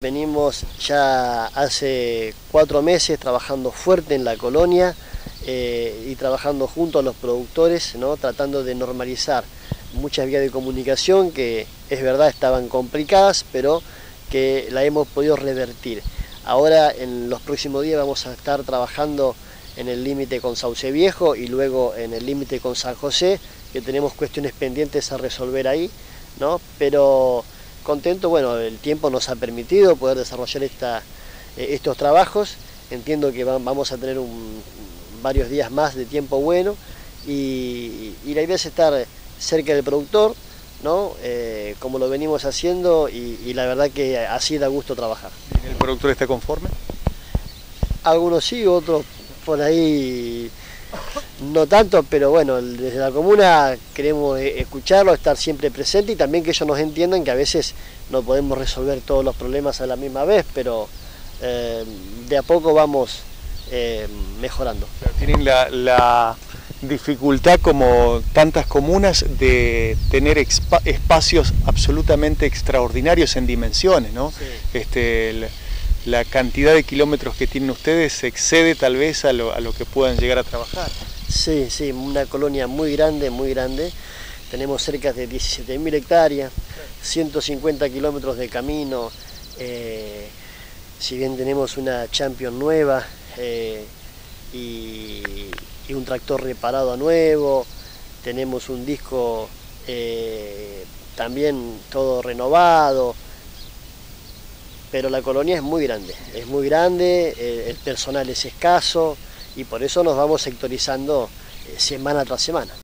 venimos ya hace 4 meses trabajando fuerte en la colonia y trabajando junto a los productores, ¿no? Tratando de normalizar muchas vías de comunicación que es verdad estaban complicadas, pero que la hemos podido revertir. Ahora en los próximos días vamos a estar trabajando en el límite con Sauce Viejo y luego en el límite con San José, que tenemos cuestiones pendientes a resolver ahí, ¿no? Pero contento, bueno, el tiempo nos ha permitido poder desarrollar estos trabajos. Entiendo que vamos a tener varios días más de tiempo bueno y la idea es estar cerca del productor, ¿no? Como lo venimos haciendo y la verdad que así da gusto trabajar. ¿El productor está conforme? Algunos sí, otros por ahí no tanto, pero bueno, desde la comuna queremos escucharlo, estar siempre presente y también que ellos nos entiendan que a veces no podemos resolver todos los problemas a la misma vez, pero de a poco vamos mejorando. Tienen la dificultad, como tantas comunas, de tener espacios absolutamente extraordinarios en dimensiones, ¿no? Sí. La cantidad de kilómetros que tienen ustedes excede tal vez a lo que puedan llegar a trabajar. Sí, sí, una colonia muy grande, muy grande. Tenemos cerca de 17.000 hectáreas, 150 kilómetros de camino. Si bien tenemos una Champion nueva y un tractor reparado a nuevo, tenemos un disco también todo renovado, pero la colonia es muy grande, el personal es escaso y por eso nos vamos sectorizando semana tras semana.